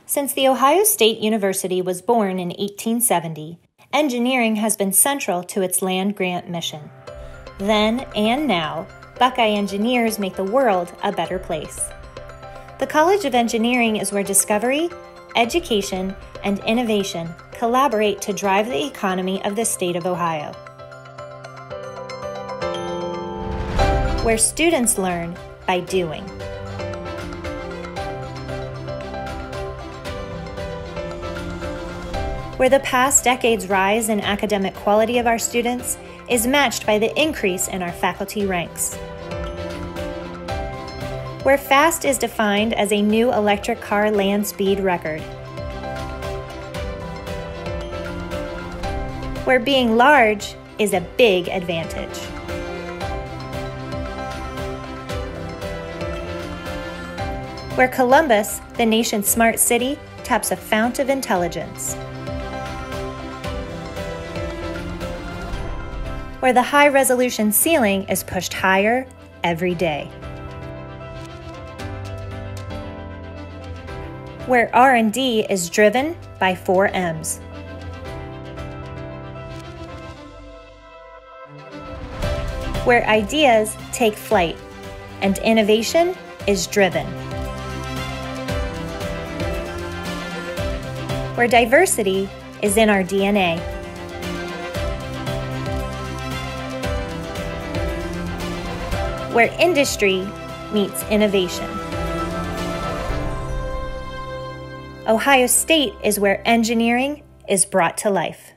Since The Ohio State University was born in 1870, engineering has been central to its land-grant mission. Then and now, Buckeye Engineers make the world a better place. The College of Engineering is where discovery, education, and innovation collaborate to drive the economy of the state of Ohio. Where students learn by doing. Where the past decade's rise in academic quality of our students is matched by the increase in our faculty ranks. Where fast is defined as a new electric car land speed record. Where being large is a big advantage. Where Columbus, the nation's smart city, taps a fount of intelligence. Where the high-resolution ceiling is pushed higher every day. Where R&D is driven by 4 M's. Where ideas take flight and innovation is driven. Where diversity is in our DNA. Where industry meets innovation. Ohio State is where engineering is brought to life.